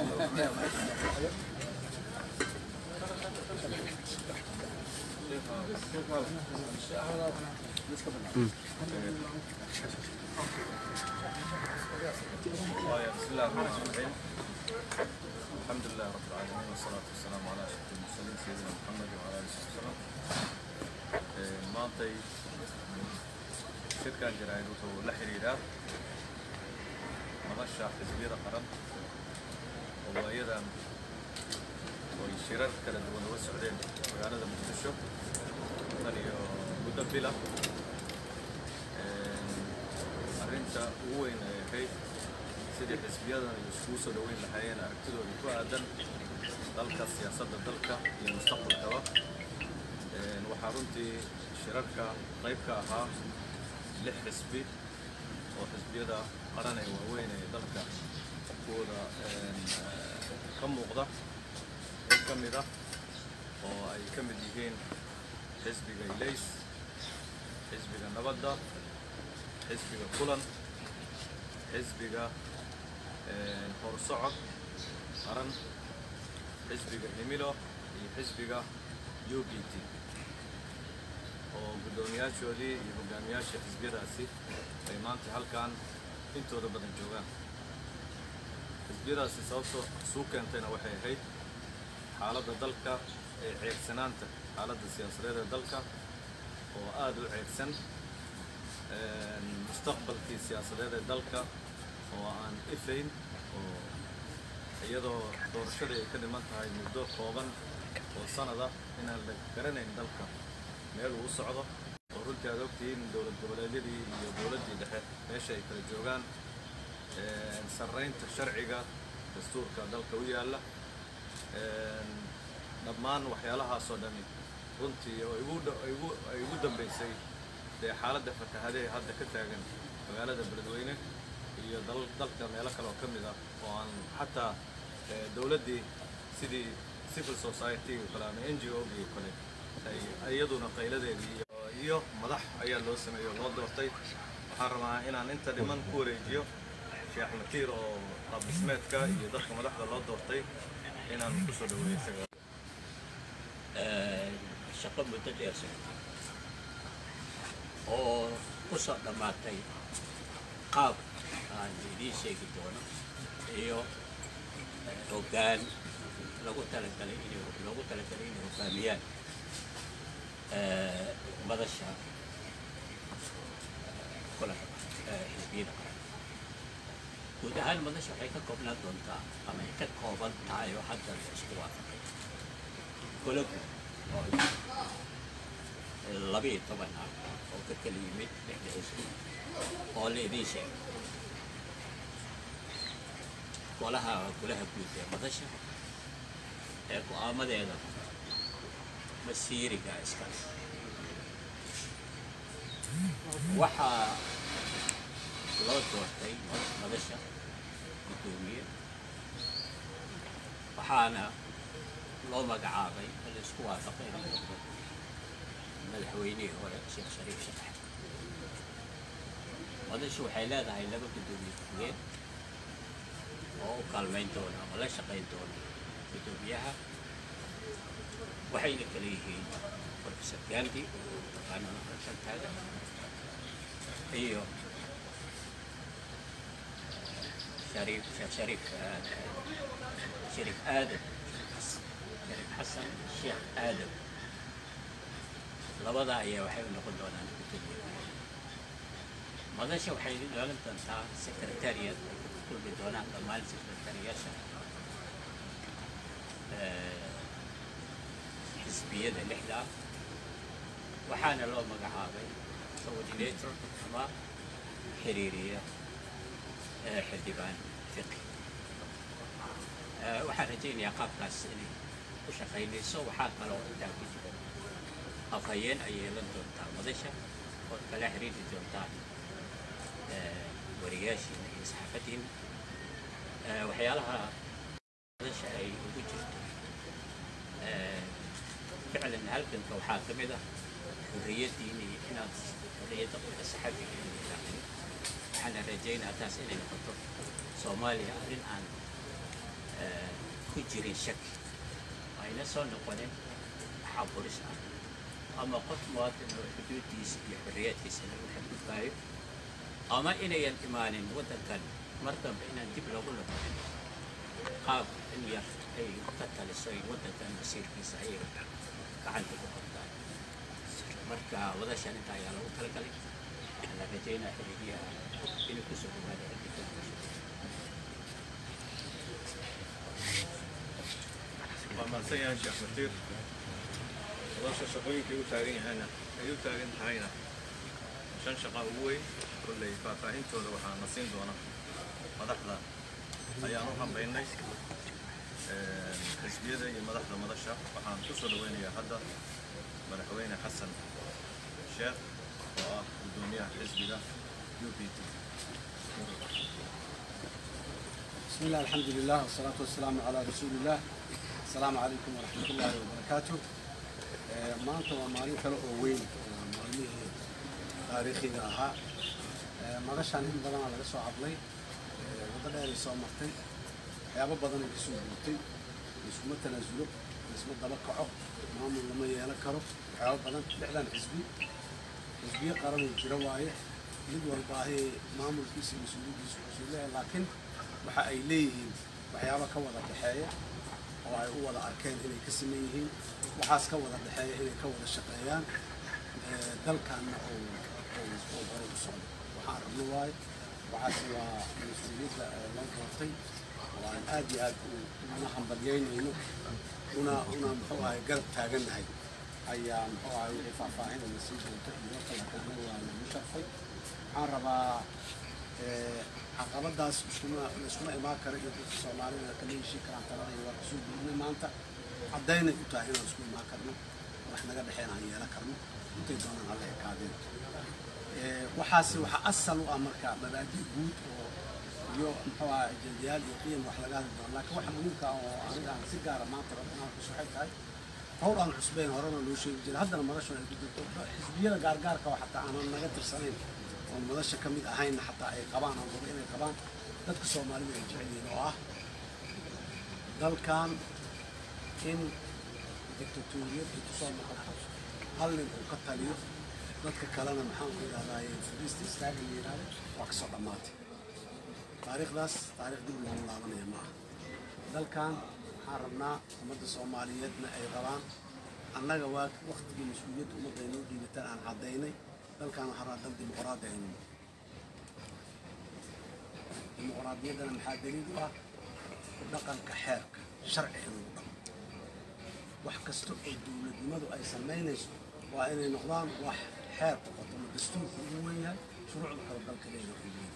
الله الرحمن الرحيم. الحمد لله رب العالمين والصلاة والسلام على أشرف المرسلين سيدنا محمد وعلى آله وسلم. maantay shirkan jaraa'id wuxuu la xiriiraa madasha xisbiyada qaran oo waayadan way shirar kala duwan uga socdeen magaalada Muqdisho tan iyo muddo bila arrinta ugu weyn ee ahayd sidii xisbiyadan ay iskugu soo dhaweyn lahaayeen aragtidooda ku aadan dalka siyaasadda dalka iyo mustaqbalkaba waxaa runtii shirarka qayb ka ahaa 6 xisbi oo xisbiyada qaran ee waaweyn ee dalka kuwada ka muuqda ka mid ah oo ay ka mid yihiin xisbiga Ilays, xisbiga Nabadda, xisbiga Kulan, xisbiga Horsocod qaran, xisbiga Himilo iyo xisbiga UPT oo gudoomiyaashoodii iyo hogaamiyaasha xisbiyadaasi ay maanta halkan intooda badan joogaan. xisbiyadaasi sababtoo suu keentayna waxay ahayd xaaladda dalka ee ceegsanaanta xaaladda siyaasadeed ee dalka oo aad u ceegsan mustaqbalkii siyaasadeed ee dalka oo aan ifayn oo iyadoo doorashada ay ka dhiman tahay muddo kooban oo sanada inaan la garanayn dalka meel uu socdo oo runtii aad ogtihiin dowlad goboleedyadii iyo dowladdii dhexe meesha ay kala joogaan sarreynta sharciga dastuurka dalka u yaalla dhammaan waxyaalahaasoo dhami runtii oo ay ugu dambeysay dee xaaladda fatahaadee hadda ka taagan magaalada Beledweyne iyo dalka meelo kale oo ka mid ah oo aan xataa dowladdii sidii civil society kale ama NGO-gii kale ay iyaduna qayladeedii iyo madax ayaa loo sameeyay oo loo doortay. waxaan rabaa inaan inta dhiman ku wareejiyo Sheekh Matiir oo qaab dhismeedka iyo dadka madaxda loo doortay inaan ku soo dhaweeyo isaga shaqo muddo dheer oo ku soo dhamaatay qaab aan idiin sheegi doono iyo hoggaan loogu talagalay inay hoggaamiyaan madasha kulanka xisbiyada qaran. guud ahaan madasha waxay ka koobnaan doontaa ama ay ka kooban tahay oo hadda la isku waafaqay golagu oo 12 ah oo ka kala yimid 6 xisbi oo la idiin sheegay golaha guud ee madasha ee go'aamadeeda masiiriga iska waxaa loo doortay madasha gudoomiye waxaana loo magacaabay la isku waafaqay madaxweynihii hore Sheekh Shariif Sheekh Axmed. madashu waxay leedahay 2 gudoomiye ku-xigeen oo u kaalmayn doona ama la shaqayn doona gudoomiyaha waxayna kala yihiin Professor Gandhi oo taqaanana barashadaaga iyo Sharif Xasan Sheekh Aadan. labada ayaa waxay noqon doonaan gudoomiye. madasha waxay yeelan doontaa secretariat ay ku kulmi doonaan dhammaan secretariyaasha xisbiyada 6 ah waxaana loo magacaabay coordinator ama xiriiriye xildhibaan fiqi. waxaan rajaynayaa qaabkaas inay ku shaqaynayso. waxaa kaloo intaa ku jira afhayeen ay yeelan doontaa madasha oo kala xiriiri doontaa wariyaashiina iyo saxaafadiina. waxyaalaha madasha ay ugu jirto ficlan halkanka waxaa ka mid ah xurriyaddiina iyo inaad xurriyadda qofka saxaafiga inuu ilaaliyo. waxaana rajaynayaa taas inay noqoto Soomaaliya arrin aan ku jirin shaki ayna soo noqonin xaburis ah ama qof muwaadin oo xuduudiisa iyo xorriyadkiisa lagu xadgudbaayo ama inayan imaanin waddankan mar dambe inaan dib loogu noqonin qaab in yar ay ka taliso waddankan masiirkiisa ayay gacanta ku qabtaan marka wadashan inta ayaa lagu talagalay waxaan la rajaynaa xiriiryaha inuu kusoo dhawaada ومعصية يا شيخ مدير وضع شقوين كيو تاغين هنا كيو تاغين هاينا عشان شقا هوي كل فافاهين تولو وحان نصين دونا مدحدا أيانو هم بيني حزبية يا مدحدا مدشا وحان كسو دوين يا حدا مدحوين حسن شيخ ودونيا حزبية UPT. بسم الله الحمد لله والصلاة والسلام على رسول الله. السلام عليكم ورحمة الله وبركاته. ما أنتم مالين كلا أوين مالين تاريخي لها. ما غش عنهم بدنا على رسوا عبلي. وضل رسوا مرتين. يا بابا بدنا رسوا مرتين. رسوا متنازلوا. رسوا دبقعوا. ما هم لما ينكروا. حاول بدنا فعلا حزبية قرروا الجرواية. يدور باهي ما هم الكيس مسؤولية لكن waxa ay leeyihiin waxyaabo ka wada dhaxeeya oo ay u wada arkeen inay ka sameeyeen waxaas ka wada dhaxeeya inay ka wada shaqeeyaan dalkana oo hore u socdo waxa rabno waay waxaas waa mas'uuliyadda la qaatay oo aan aad iyo aad u hambalyeynayno una muxuu ahay garab taaganahay ayaa muxuu ahay faahfaahin la sii doonto iyo kala kana waa lagu sharfay waxaan rabaa caqabadaas iskuma imaan kara iyo dadka Soomaalida kala heshiin karaan talada iyo waa kasoo gudbinay maanta caddaynay u tahay inaan isku imaan karno wax naga dhaxeynaa yeelan karno intay doonaan alla ekaadeen waxaasi waxa asal u ah marka mabaadi' guud oo iyo muxuu ahaa ajendayaal iyo qiim wax laga hadli doono laakiin waxa muhiimka ah oo aniga aan si gaara maanta rabnaa ku soo tahay howr aan cusbeen horena loo sheegi jiray haddana madashu ay ku jirto xisbiyada gaargaarka oo xataa aanan naga tirsanayn oo madasha ka mid ahayn xataa ay qabaan oo rabo inay qabaan dadka Soomaalida ay jecel yihiin oo ah dalkan in dictatoriyad ay kusoo noqoto hal nin uu ka taliyo dadka kalena maxaan ku yidhahdaa fadhiista istaaga la yidhahdo waa kasoo dhammaatay taariikhdaas taariikh dib loogu laabanaya ma aha dalkan waxaan rabnaa ummadda Soomaaliyeedna ay qabaan annaga waa waqtigii mas-uuliyadda ummadda ay noo dhiibataan aan caddaynay dalkan waxaa rabaa dal dimuqraadi aynu dimuqraadiyaddana maxaa daliil u ah dhaqanka xeerka sharci inuu dhaqo wax kasta oo dowladnimadu ay samaynayso waa inay noqdaan wax xeerka qotoma dastuurka ugu weyn yahay shuruucda kala dalka leedahay ugu weyn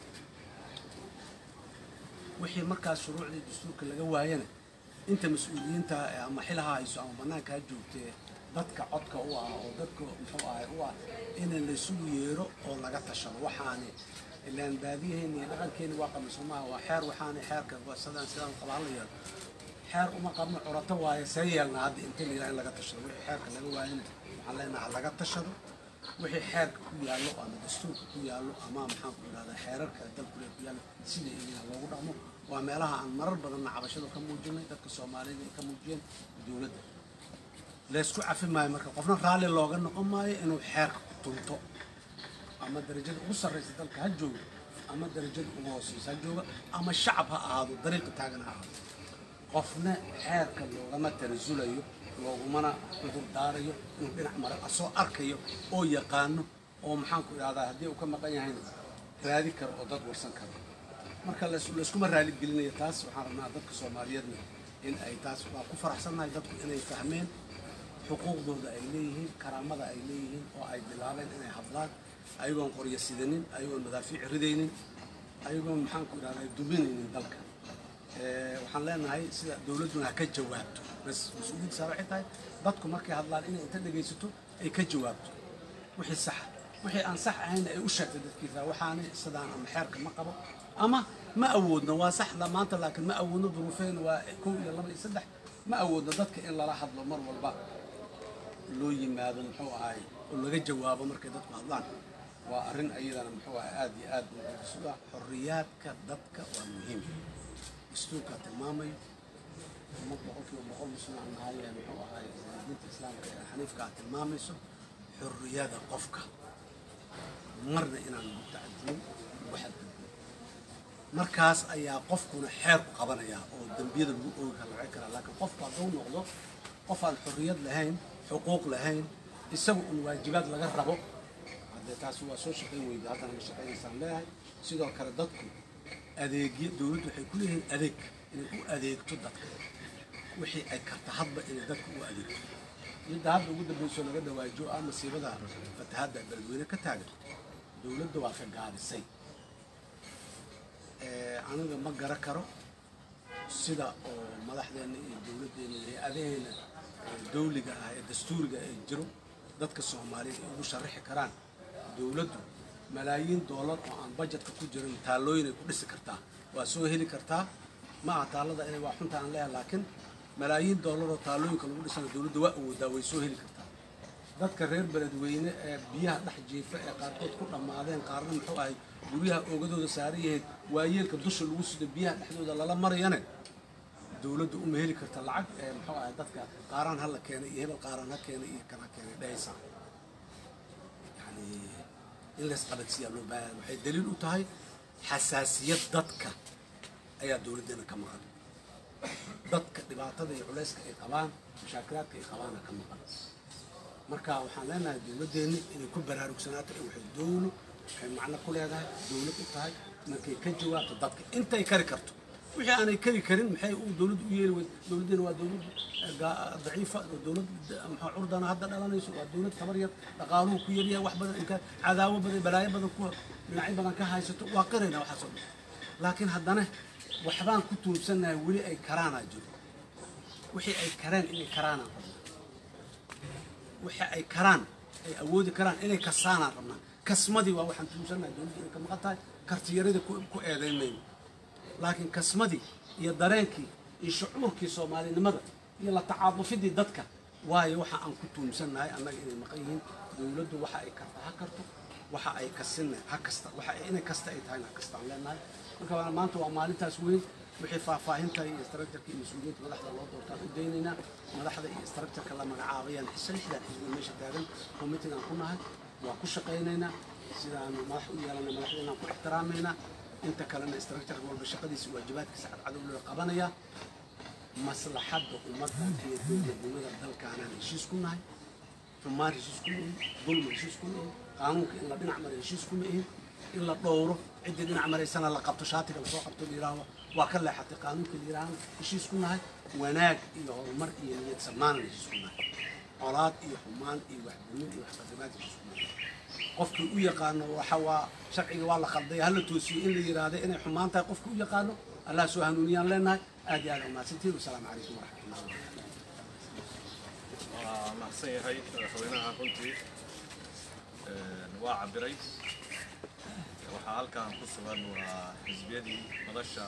wixii markaas shuruucdii dastuurka laga waayana inta mas-uuliyiinta ama xilaha hayso ama bannaanka ha joogtee dadka codka u ah oo dadka muxuu ahay u ah in la isugu yeero oo laga tashado waxaani ilaan baadiyaheena iyo dhaqankeena waa qamiisumaha waa xeer waxaani xeerka sidaan qabaan la yeelo xeer uma qabno curato waaye see yeelna hadda inta la yidhaha in laga tashado wixii xeerka laga waayana waxaan leenahay laga tashado wixii xeerka ku yaallo ama dastuurka ku yaallo ama maxaan ku yidhahdaa xeerarka dalku lee ku yaallo sida ilaa loogu dhaqmo waa meelaha aan marar badanna cabashada ka muujinay dadka Soomaalida ay ka muujiyeen dowladda laysku cafi maayo marka qofna raalli looga noqon maayo inuu xeerka ku tunto ama darajada ugu sarreysa dalka ha joogo ama darajada ugu hooseysa ha jooga ama shacab ha ahaado dariiqa taagan ha ahaado qofna xeerka loogama tanasulayo loogumana cudur daarayo inuu dhinac mara asoo arkayo oo yaqaano oo maxaan ku idhahdaa haddii uu ka maqan yahayna raadi karo oo dad warsan karo marka layskuma raali gelinayo taas waxaan rabnaa dadka Soomaaliyeedna in ay taas waa ku faraxsannahay dadku inay fahmeen xuquuqdooda ay leeyihiin karaamada ay leeyihiin oo ay bilaabeen inay hadlaan ayagoon qoryo sidanin ayagoon madaafiic ridaynin ayagoon maxaan ku idhahdaa duminaynin dalka waxaan leenahay sida dowladduna ha ka jawaabto bas mas-uuliyadda saa waxay tahay dadku markay hadlaan inay inta dhegaysato ay ka jawaabto wixii sax wixii aan sax ahayn ay u sheegtay dadkiisa waxaani sidaan ama xeerka ma qabo ama ma awoodno waa sax maanta laakiin ma awoodno duruufeen waa 1 iyo 2 iyo 3 ma awoodno dadka in lala hadlo mar walba loo yimaado muxuu ahay oo laga jawaabo markay dadku hadlaan waa arrin ayadana muxuu ahay aad iyo aad u xorriyaadka dadka waa muhiim dastuurka tilmaamayo ummadda qofkii boqol muslim aan nahay muxuu ahay diinta islaamka ee xaniifka ah tilmaamayso xurriyada qofka marna inaan mutacadin waxad markaas ayaa qofkuna xeer ku qabanaya oo dambiyada lagu oogi kara laga kara laakiin qofku hadduu noqdo qof aan xurriyad lahayn xuquuq lahayn isagu un waajibaad laga rabo haddee taasi waa soo shaqayn weyda haddana ma shaqaynaysaan leeyahay sidoo kale dadku adeegyo dowladdu waxay ku leeyihiin adeeg inay u adeegto dadka wixii ay karta hadba inay dadka u adeegto midda hadda ugu dambayso laga dhawaajo ah masiibada fatahaadda beledweyne ka taagan dowladda waa ka gaadisay aniga ma gara karo sida oo madaxdeena iyo dowladdeena iyo hay-adaheena dawliga ah ee dastuuriga ay jiro dadka soomaaliyeed ay ugu sharaxi karaan dowladdu malaayiin doolar oo aan bajetka ku jirin taallooyin ay ku dhisi kartaa waa soo heli kartaa ma aha taallada inay waa xunta aan leeyahay laakiin malaayiin doolar oo taallooyinka lagu dhisana dowladda waa awoodaa way soo heli kartaa dadka reer beledweyne ee biyaha dhex jiifa ee qaarkood ku dhammaadeen qaarna muxuu ahay guryaha oogadooda saaran yihiin waayeelka dusha lagu sido biyaha dhexdooda lala marayane dowladdu uma heli karta lacag ee muxuu ahay dadka qaaraan hala keenay iyo hebel qaaraan ha keenay iyo kana keenay dhahaysa yani in lays qabadsiiyaa loo baahan waxay daliil u tahay xasaasiyad dadka ayaa dowladdeena ka maqan dadka dhibaatada iyo culayska ay qabaan mashaakiraadka ay qabaana ka maqan marka waxaan leenahay dowladdeeni inay ku baraarugsanaato ee waxay dowlo waxay macno ku leedahay dowlad u tahay markay ka jawaabto dadka intay kari karto wixii aanay kari karin maxay uu dowladdu u yeeli weyd dowladdeena waa dowlad daciifa dowlad maxaa curdana hadda dhalanayso waa dowlad tabar yar dhaqaaluhu ku yaryahay wax badan inka cadaawo badan balaayo badan ku dhinacyo badan ka haysato waa qiraynaa waxaas oo dhan laakiin haddana waxbaan ku tuubsannahay weli ay karaanaa jiro wixii ay kareen inay karaanaan rabnaa wixii ay karaan ay awoodi karaan inay kasaanaan rabnaa kasmadii waa waxaan tuubsannahay dowladdu inay ka maqan tahay kartiyarada ku eedaynayno laakiin kasmadii iyo dareenkii iyo shucuurkii soomaalinimada iyo la tacaadufidii dadka waayo waxa aan ku tuumsannahay annaga inay maqan yihiin dowladdu waxa ay karta ha karto waxa ay kasinna ha kasta waxa inay kasta ay tahayna kastaan leenahay marka maanta waa maalintaas weyn wixii faahfaahinta iyo structureka iyo mas-uuliyiinta madaxda loo doortaan u daynaynaa madaxda iyo structureka la magacaabayaan xisbiyaan xisbiga meesha taagan committeegaan ku nahay waa ku shaqaynaynaa sidaanu madax u yeelanay madaxdeenaan ku ixtiraamaynaa inta kalena structureka walba shaqadiisa waajibaadkiisa cadcadow loo qabanaya maslaxadda ummadda iyo dowladnimada dalkaanaan heshiis ku nahay xumaan heshiis kuma ihin dulmi heshiis kuma ihin qaanuunka in la dhinac mara heshiis kuma ihin in la dhowro ciddii dhinac maraysana la qabto shaatiga lasoo qabto la yidhaaho waa ka leexatay qaanuunka la yidhaahana heshiis ku nahay wanaag iyo horumar iyo niyad samaana heshiis ku nahay colaad iyo xumaan iyo waxdumin iyo waxqadimaad heshiis ku nahay qofkii u yaqaano waxa waa sharciga waa la khalday hala toosiyo in la yidhaahdo inay xumaan tahay qofkii u yaqaano allah soo hanuuniyaan leenahay aad iyo aad umahadsantiin wasalaamu calaykum waraxmatullahi wabarakatu waa mahadsan yahay madaxweynaha runtii waa cabiray waxaa halkan ku sugan waa xisbiyadii madasha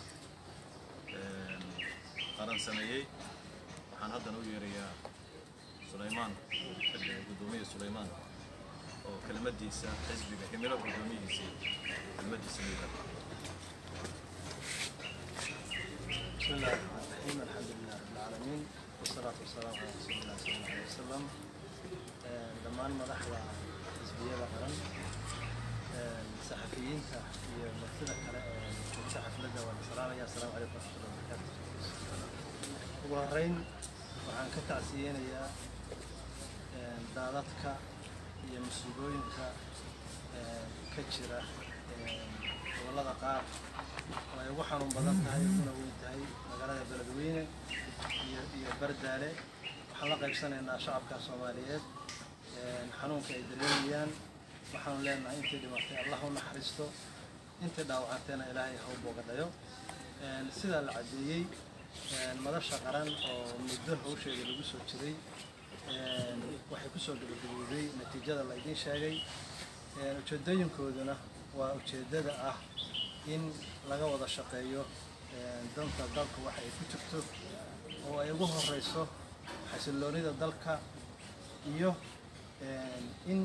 qaran sameeyey waxaan haddana u yeerayaa sulaymaan gudoomiye sulaymaan oo kelmadiisa xisbiga himilo gudoomiyihiisii kelmadiisa leeyahay بسم الله الرحمن الرحيم الحمد لله رب العالمين والصلاة والسلام على رسول الله صلى الله عليه وسلم دمان مدحدا حزبية قرن صحفيين هي مثل كلا صحف لدى والسلام يا السلام عليكم ورحمة الله وبركاته وهرين وعن كتعسيين يا دالتك يا مسؤولينك كجرة والله قاف way ugu xanuun badan tahay una weyn tahay magaalada beledweyne iyo bardaale waxaan la qaybsanaynaa shacabka Soomaaliyeed xanuunka ay dareemayaan waxaan leenahay intii dhimatay Allah u naxariisto intii dhaawacantayna Ilaahay ha u boogadhayo sida la cadeeyay madasha qaran oo muddo hawsheeda lagu soo jiray waxay ku soo gabagabowday natiijada la idin sheegay ujeedooyinkooduna waa ujeedada ah in laga wada shaqeeyo danta dalka waxa ay ku jirto oo ay ugu horeyso xasiloonida dalka iyo in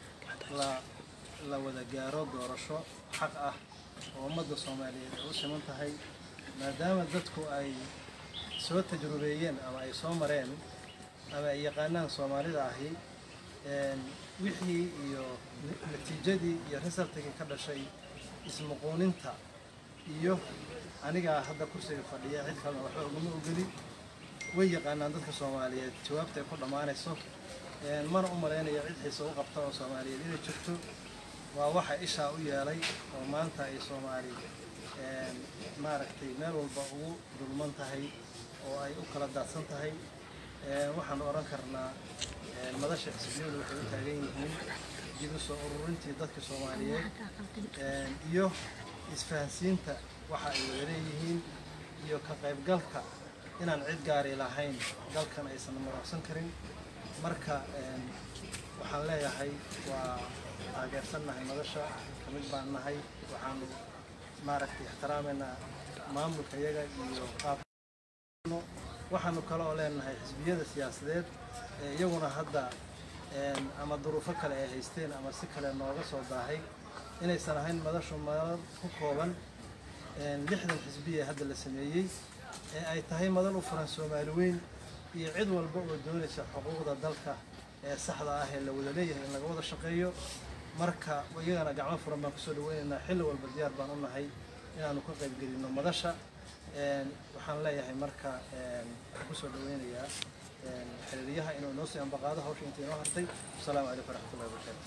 la wada gaaro doorasho xaq ah oo ummadda Soomaaliyeed u siman tahay maadaama dadku ay soo tajrubeeyeen ama ay soo mareen ama ay yaqaanaan Soomaalida ahi wixii iyo natiijadii iyo resultigii ka dhashay ismuquuninta iyo aniga hadda kursiga fadhiya cid kale waxba uguma ogoli way yaqaanaan dadka Soomaaliyeed jawaabta ay ku dhamaanayso mana u maleynayo cid xiiso u qabta oo Soomaaliyeed inay jirto waa waxa isha u yeelay oo maanta ay Soomaali maaragtay meel walba ugu dulman tahay oo ay u kala daadsan tahay waxaan oran karnaa madasha xisbiyadu waxay u taagan yihiin dib u soo ururintii dadka Soomaaliyeed iyo isfahansiinta waxa ay leeyihiin iyo ka qaybgalka inaan cid gaar ah lahayn dalkan aysan maraysan karin marka waxaan leeyahay waa taageersanahay madasha kamid baan nahay waxaan maaragtay ixtiraameynaa maamulka iyaga iyo qaabka waxaanu kale oo leenahay xisbiyada siyaasadeed iyaguna hadda ama duruufo kale ay haysteen ama si kale nooga soo daahay inaysan ahayn madashu madal ku kooban 60 xisbiye hadda la sameeyay ay tahay madal u furan Soomaali weyn iyo cid walba oo doonaysa xuquuqda dalka ee saxda ah ee la wada leeyahay in laga wada shaqeeyo marka iyagana gacmo furan baan kusoo dhaweynaynaa xilli walba diyaar baan u nahay inaanu ka qayb gelino madasha waxaan leeyahay marka kusoo dhaweynayaa xiriiriyaha inuu noo sii ambaqaado hawsha intii noo hartay assalaamu calaykum waraxmatullahi wabarakaatu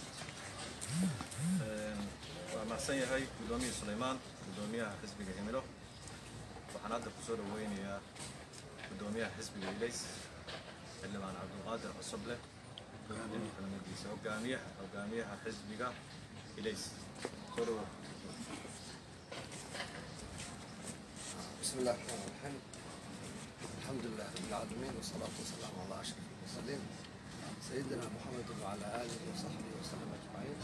waa mahadsan yahay gudoomiye Suleymaan gudoomiyaha xisbiga Himilo waxaan hadda kusoo dhaweynayaa gudoomiyaha xisbiga Ilays xildhibaan Cabdulqaadir Cusuble hogaamiyaha xisbiga Ilays بسم الله الرحمن الرحيم الحمد لله رب العالمين والصلاة والسلام على أشرف المرسلين سيدنا محمد وعلى آله وصحبه وسلم أجمعين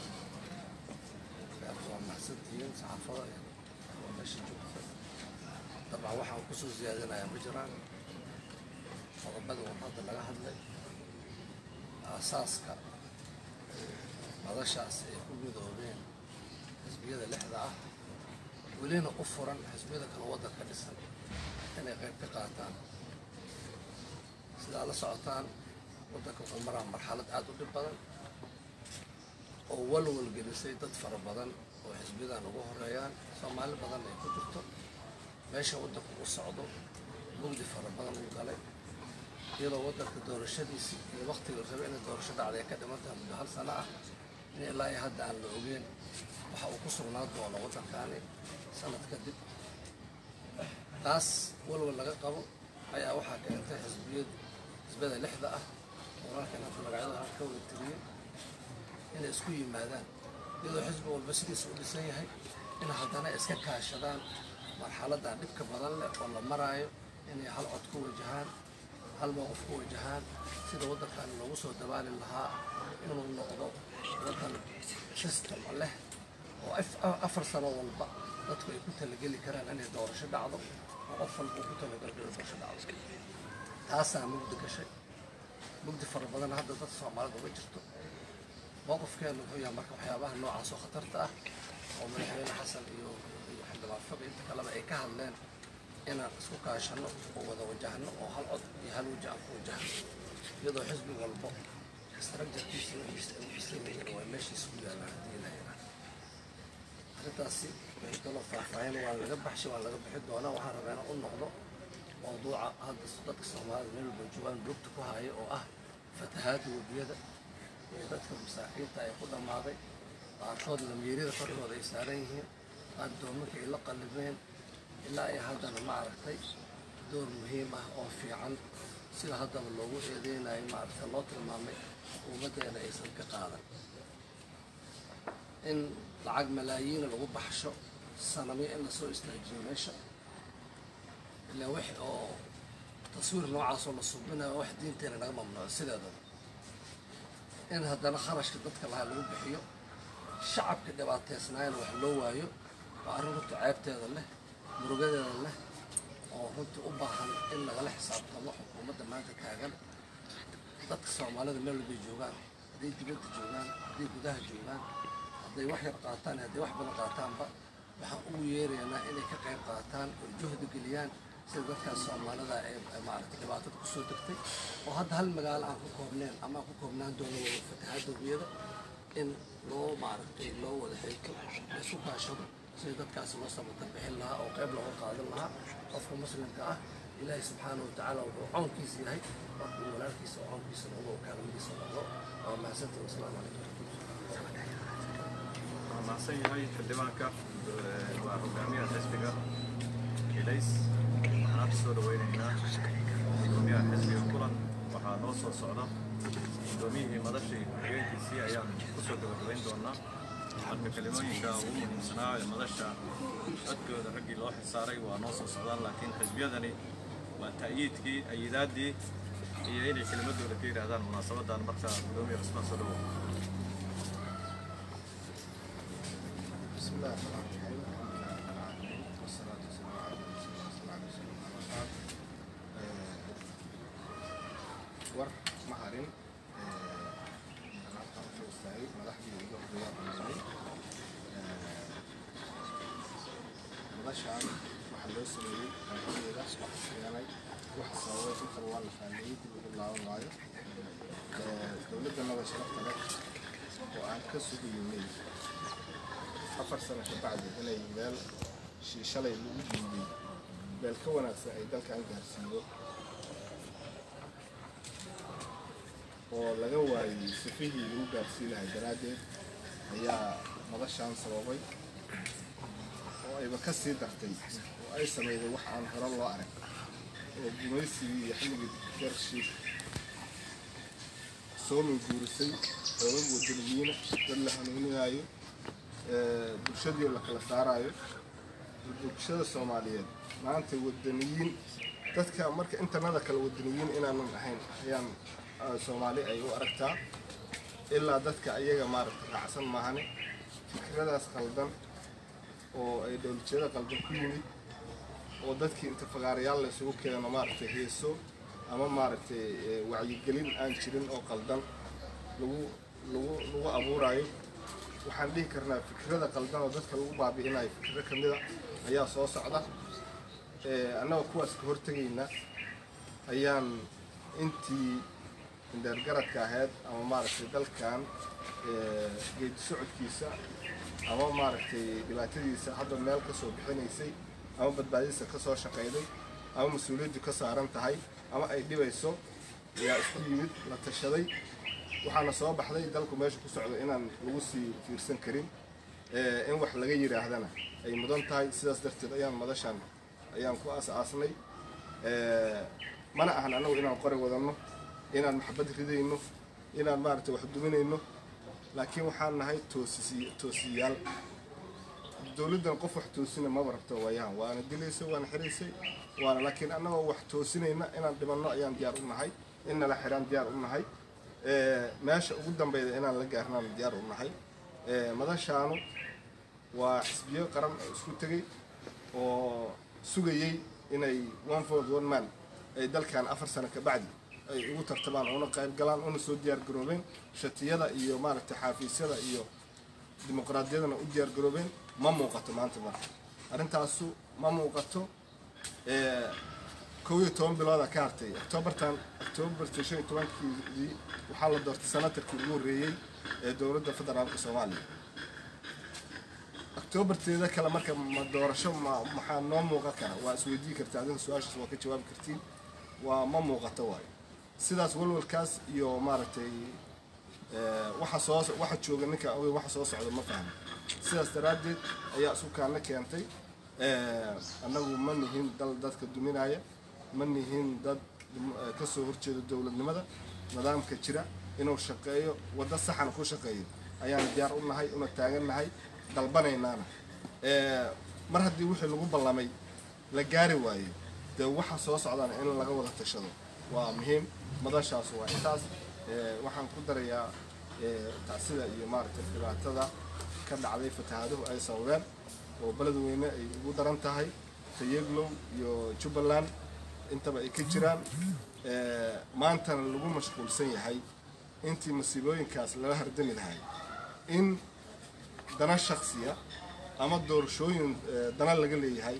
أخوان محسنتين صحافة وماشي جوفة طبعا waxaan ku soo ziyaadinayaa ma jiraan qodobada wadada laga hadlay asaaska madashaas ay ku midoobeen xisbiyada lixda ah ولينا أفرا حسبيدا كان وضع كنسان أنا غير بقاطان سيدا على سعطان وضع كمرة مرحلة عادوا لبضان أول والجلسي تدفر بضان وحسبيدا نبوه الريان فما البضان يكون جبتو ماشي وضع كمصعدو مجدي فر بضان وقالي يلا وضع كدور الشديس الوقت اللي ربعنا الدور الشد عليها كده منتها من هال سنة إن الله يهدى عن العوبين وحاو كسر ناضو على وضع كاني سنة كدب taas walwal laga qabo ayaa waxaa keentay xisbiyada lixda ah oo halkan magacyada ka wada tiriyay inay isku yimaadaan iyadoo xisbi walba sidiisa u dhisan yahay in haddana iska kaashadaan marxaladda dhibka badan leh oo la maraayo inay hal cod ku wajahaan hal mowqif ku wajahaan sida waddankan loogu soo dabaali lahaa inuu noqdo waddan system leh oo 4 sano walba dadku ay ku talageli karaan inay doorasho dhacdo oo qof walba ku talagalo doorasho dhacdo taasaa mugdi gashay mugdi fara badan hadda dad Soomaalida uga jirto mowqifkeenu wuxuu yahay marka waxyaabaha noocaas oo khatarta ah oo madaxweyne xasan iyo xildhibaan Faqi inta kaleba ay ka hadleen inaan isku kaashano oo wada wajahno oo hal cod iyo hal wajah ku wajahno iyadoo xisbi walba istaraatiijiisa waa meeshiisa ku yaala haddii la yiraahdo arrintaasi waxay kaloo faahfaahin waa laga baxshay waa laga bixi doonaa waxaan rabaa inaan u noqdo mawduuca hadda dadka Soomaalida meel walba joogaan lugta ku haya oo ah fatahaadda webiyada iyo dadka masaakiinta ay ku dhammaaday qaarkood lamiirada korkooda ay saaran yihiin qaar doomanka ay la qalibeen ilaa ay haddana ma aragtay door muhiim ah oo fiican sida haddaba loogu eedeynayo maaragtay loo tilmaamay xukuumaddeena aysan ka qaadan in lacag malaayiin lagu baxsho sanami in la soo istaajiyo meesha ilaa wax oo taswiir noocaas oo la subinayo wax diinteena naga mamnuuc sideedaba in haddana kharashka dadka lahaa lagu bixiyo shacabka dhibaateysnaayana wax loo waayo waa arrin runta ceebteeda leh murugadeeda leh oo runtii u baahan in lagala xisaabtamo xukuumadda maanta taagan dadka Soomaalida meel walba joogaan hadday dibadda joogaan hadday gudaha joogaan hadday wax yar qaataan hadday wax badan qaataanba waxaan ugu yeeraynaa inay ka qayb qaataan oo juhdi geliyaan sida dadkaas Soomaalida ee maaragtay dhibaatada ku soo degtay oo hadda hal magaalo aan ku koobneen ama ku koobnaan doono fatahaadda webiyada in loo maaragtay loo wada xilka isu kaashado sida dadkaas loo samata bixin lahaa oo qayb looga qaadan lahaa qofka muslimka ah ilaahay subxaanahu watacaala wuxuu coonkiisa yahay markuu walaalkiisa coonkiisa noqdo kaalmadiisa noqdo waa mahadsantahay wasalaamu calaykum mahadsan yahay xildhibaanka waa hogaamiyaha xisbiga ilays waxaan hadda soo dhaweynaynaa gudoomiyaha xisbiga kulan waxaa noo soo socda gudoomiyihii madashii ku-xigeenkiisii ayaan kusoo gabagabayn doonaa marka kelimooyinka ugu muhiimsanaa ee madasha codkooda raggii loo xisaaray waa noo soo socdaan laakiin xisbiyadani waa ta'yiidkii ayidaadii iyo inay kelimadooda ka yidhaahdaan munaasabadan marka gudoomiya cusmaan soo dhawow بسم الله الرحمن الرحيم والصلاة والسلام على رسول الله صلى الله عليه وسلم ور محارين أنا أعرف شو استعيد ملاحظي يجوا الرياض المزمي مدشان محل السوري كان هذي راس واحد يعني واحد صوّي في خوان الخليج يقول الله والله دولتنا بشرفت لك وأنا كسب يومين 4 سنة بعد إني مال شلي لوجودي بالكون أكثر dalka aan gaarsiiyo oo laga waayay sifihii lagu gaarsiinahay daraadeed ayaa madashaan sababay oo ayba ka sii dartay oo ay sameeyay wax aan hore loo arag oo gumaysigii iyo xilligii gaarsiis soo guurisay oo wadaniyiina dad la hanuuninayo bulshadii la kala saarayo bulshada Soomaaliyeed maanta wadaniyiin dadka marka intanada kala wadaniyiin inaanan ahayn ayaan Soomaali ay u aragtaa ilaa dadka ayaga maaragtay raacsan maahane fikradaas qaldan oo ay dowladda qaldan ku yimid oo dadkii inta fagaarayaal la isugu keeno maaragtay heeso ama maaragtay wacyigelin aan jirin oo qaldan lagu abuurayo waxaan dhihi karnaa fikrada qaldan oo dadka lagu baabi'inayo fikro kamida ayaa soo socda annaga kuwaas ka hortagayna ayaan intii indhaargaradka ahayd ama maaragtay dalkan geedi socodkiisa ama maaragtay dhibaatadiisa hadda meel ka soo bixinaysay ama badbaadadiisa ka soo shaqayday ama mas-uuliyaddu ka saaran tahay ama ay dhibayso ayaa isku yimid la tashaday waxaana soo baxday dalku meesha ku socdo inaan lagu sii fiirsan karin in wax laga yiraahdana ay mudan tahay sidaas darteed ayaan madashan ayaan ku aasaasnay mana ahan anagu inaan qori wadano inaan maxbad ridayno inaan maaragtay wax duminayno laakiin waxaan nahay toosiyaal dowladdan qof wax toosina ma rabto waayaan waana dilaysay waana xiraysay waana laakiin annagoo wax toosinayna inaan dhimanno ayaan diyaar u nahay in nala xiraan diyaar u nahay meesha ugu dambayda inaan la gaarnaan diyaar u nahay madashaanu waa xisbiyo qaran oo isku tegay oo sugayay inay one vote one man ay dalkan 4 sano ka bacdi ay ugu tartabaan oo qayb galaan oo soo diyaar garoobeen shatiyada iyo maaragtay xafiisyada iyo dimuqraadiyadana u diyaar garoobeen ma muuqato maanta marka arintaasu ma muuqato 11 bilooda ka hartay October 15 waxaa la doortay sanatarkii ugu horeeyay ee dowladda federaalka Soomaaliya October teeda kale marka ma doorasho maxaa noo muuqan kara waa isweydiin kartaa adin su'aashaas waa ka jawaabi kartiin waa ma muuqato waay sidaas walwalkaas iyo maaragtay waxa jooga ninka waxa soo socda ma fahmo sidaas daraadeed ayaa isu kaana keentay annagu ma nihin dadka duminaya ma nihin dad ka soo horjeeda dowladnimada nidaamka jira inuu shaqeeyo wada saxan ku shaqeeyo ayaan diyaar u nahay una taagan nahay dalbanaynaana mar haddii wixii lagu ballamay la gaari waayo dee waxa soo socdana in laga wada tashado waa muhiim madashaas waa intaas waxaan ku darayaa taasida iyo maaragtay dhibaatada ka dhacday fatahaaduhu ay sababeen oo beledweyne ay ugu daran tahay Tayaglow iyo Jubbaland intaba ay ka jiraan maantana lagu mashquulsan yahay intii masiibooyinkaas laga hardami lahay in dana shakhsiya ama doorashooyin dana laga leeyahay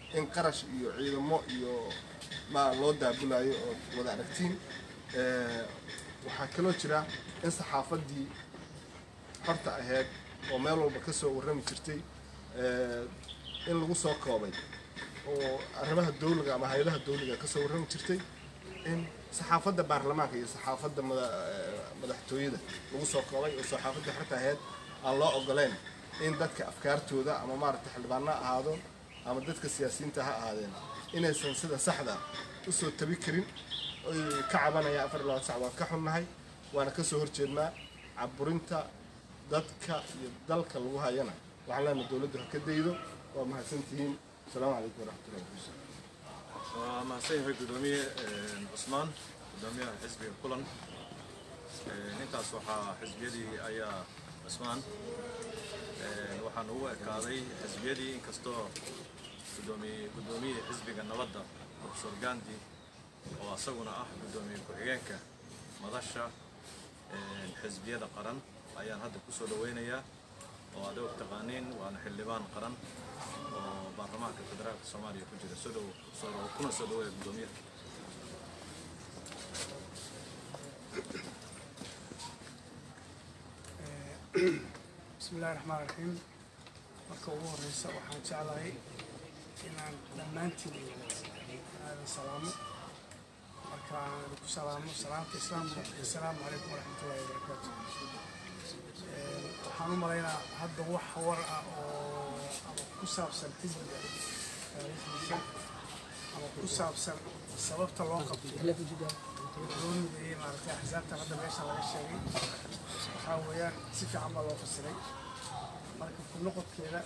in qarash iyo ciidamo iyo ma loo daabulayo oo wada aragtiin waxaa kaloo jira in saxaafaddii horta ahayd oo meel walba ka soo warrami jirtay in lagu soo koobay oo arrimaha dawliga ama hay'adaha dawliga ka soo warrami jirtay in saxaafadda baarlamaanka iyo saxaafadda madaxtooyada lagu soo koobay oo saxaafadda horta ahayd aan loo ogoleen in dadka afkaartooda ama maaragtay xildhibaano ha ahaado ama dadka siyaasiyiinta ha ahaadeen inaysan sida saxda u soo tabi karin oy ka cabanaya 24 saac waan ka xunnahay waana ka soo horjeednaa caburinta dadka iyo dalka lagu hayana waxaan leenahay dawladdu ha ka daydo waa mahadsantihiin asalaamu calaykum waraxmatullahi wabarakaatu waa mahadsanyahay gudoomiye cusmaan gudoomiyaha xisbiga kulan intaas waxaa xisbiyadii ayaa cusmaan waxaan ugu ekaaday xisbiyadii inkastoo gudoomiye xisbiga nabadda professor Gandhi oo asaguna ah gudoomiye ku-xigeenka madasha xisbiyada qaran ayaan hadda ku soo dhaweynayaa oo aad og taqaaniin waana xildhibaan qaran oo baarlamaanka federaalka Soomaaliya ku jira kuna soo dhaweeya gudoomiyaha بسم الله الرحمن الرحيم marka ugu horeysa waxaan jeclahay inaan dhammaantiin salaamo marka aan ku salaamo salaamta islaamka assalaamu calaykum waraxmatullaahi wabarakaatuh waxaan u maleynaa hadda wax war ah oo ku saabsan xisbiga taariikhdiisa ama ku saabsan sababta loo qabtay loo mideeyey maaragtay axsaabta hadda meesha laga sheegay waxaa weeyaan si fiican baa loo fasiray marka ku noqodkeeda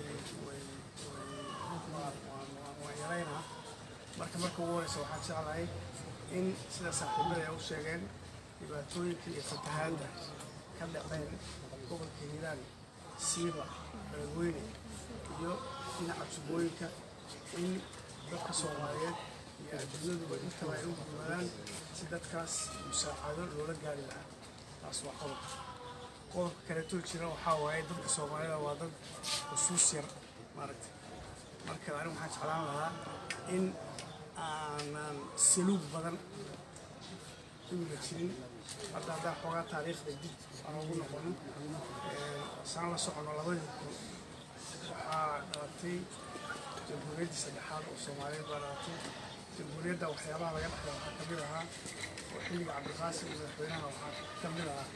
waan yaraynaa marka ugu horeysa waxaan jeclahay in sida saaxiibada ay u sheegeen dhibaatooyinka iyo fatahaadda ka dhaceen gobolka hiiraan siiba beledweyne iyo dhinaca jubbooyinka in dadka soomaaliyeed iyo adduunyaduba intaba ay u gurmadaan si dadkaas musaacado loola gaari lahaa taas waa qodobka kaleetoo jira waxaa waaye dadka soomaalida waa dad xusuus yar maaragtay marka anigu waxaan jeclaan lahaa in aanan saluug badan uga jirin hadda haddaan xoogaa taariikhda dib aan ugu noqono saan la socono 2000 waxaa dhalatay jamhuuriyaddii saddexaad oo soomaaliyeed baa dhalatay jamhuuriyadda waxyaabaha laga dhexlay waxaa ka mid ahaa oo xilliga cabdiqaasim iyo madaxweynaha waxaa ka mid ahaa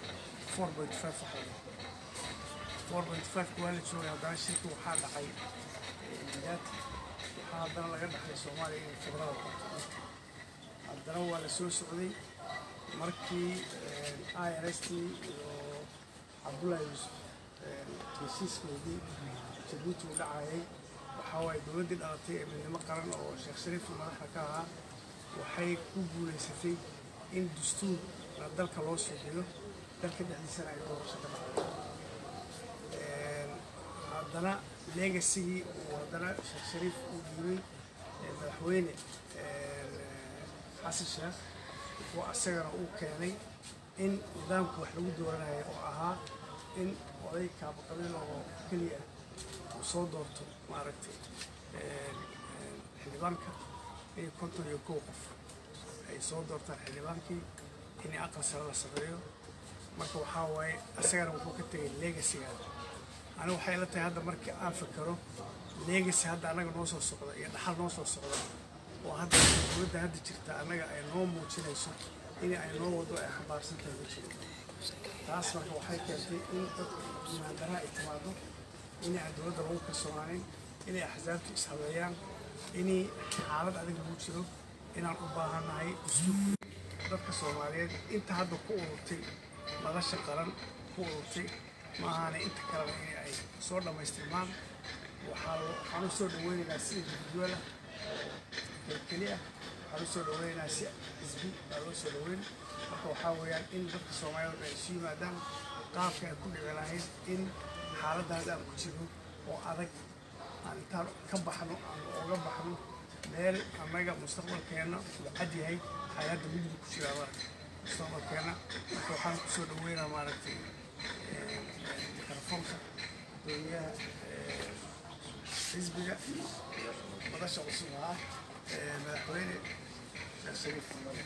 4.5 waa la joogay haddana shirki waxaa dhacay midaati waxaa haddana laga dhaxlay soomaaliya inay federal qabto haddana waa la soo socday markii IRST iyo cabdullaahi yuusuf heshiiskoodii jabuuti u dhacayay waxaa waaye dowladdii dhalatay ee midnimo qaran oo sheekh shariif madaxda ka ahaa waxay ku guulaysatay in dastuur dalka loo soo xigo dalka dhexdiisana ay doorasho ka dhacday haddana legasigii uu haddana sheekh shariif uu dhiibay madaxweyne xasan sheekh oo asagana uu keenay in nidaamka wax lagu dooranayo oo ahaa in oday kaabaqabiil oo keliya uu soo doorto maaragtay xildhibaanka iyo 51 qof ay soo doortaan xildhibaankii in aqal sare la sameeyo marka waxaa waaye asagana wuxuu ka tegay legasigaada aniga waxay la tahay hadda markii aan fikiro legasi hadda annaga noo soo socda iyo dhaxal noo soo socda oo hadda dowladda hadda jirta annaga ay noo muujinayso in ay noo wado ay xambaarsan tahay ma jiro taas marka waxay keentay in dadka imaandara ay timaado inay aan dowladda lagu kalsoonaanin inay axsaabtu ishabeeyaan inay xaalad adag lagu jiro inaan u baahannahay usluub dadka soomaaliyeed inta hadda ku ururtay madasha qaran ku ururtay maahaana inta kalena in ay soo dhammaystirmaan waxaan u soo dhaweynaynaa si individual ah keli ah waxaan u soo dhaweynaynaa si xisbi baa loo soo dhaweyn marka waxaa weeyaan in dadka soomaaliyeed ay isu yimaadaan qaabka ay ku dhici lahayd in xaaladdaas aan ku jirno oo adag aan intaan ka baxno aan oga baxno meel annaga mustaqbalkeenna uu cad yahay hay-adda mudug ku jiraa marka mustaqbalkeenna marka waxaan ku soo dhaweynaa maaragtay mikrofoonka gudoomiyaha xisbiga madasha cusub ah madaxweyne sheekh shariif xamed.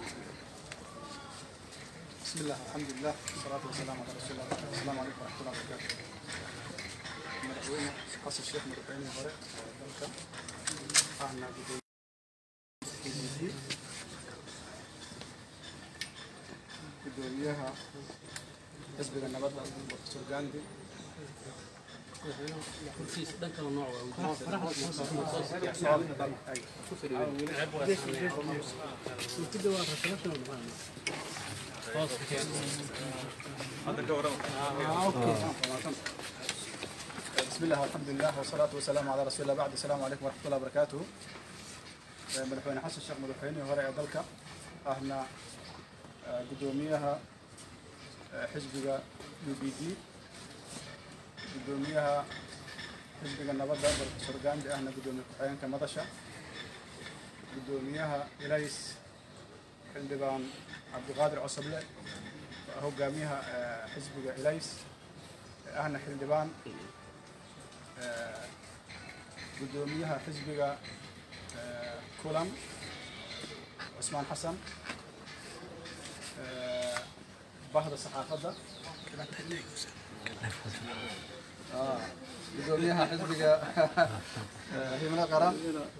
بسم الله الحمد لله والصلاة والسلام على رسول الله. السلام عليكم ورحمة الله وبركاته. مدحوينه حسن الشيخ مدحوينه هوري dalka ahna gudoomiyaha xisbiga nabadda Dr. Gandhi بسم الله والحمد لله والصلاة والسلام على رسول الله. بعد السلام عليكم ورحمة الله وبركاته. مدحوينه حسن الشيخ مدحوينه هوري dalka ahna gudoomiyaha xisbiga UPD gudoomiyaha xisbiga nabadda Dr. Gandhi ahna gudoomiye ku-xigeenka madasha gudoomiyaha ilays xildhibaan cabdiqaadir cosable hogaamiyaha xisbiga ilays ahna xildhibaan gudoomiyaha xisbiga kulan cusmaan xasan bahda saxaafadda gudoomiyaha xisbiga himilo qaran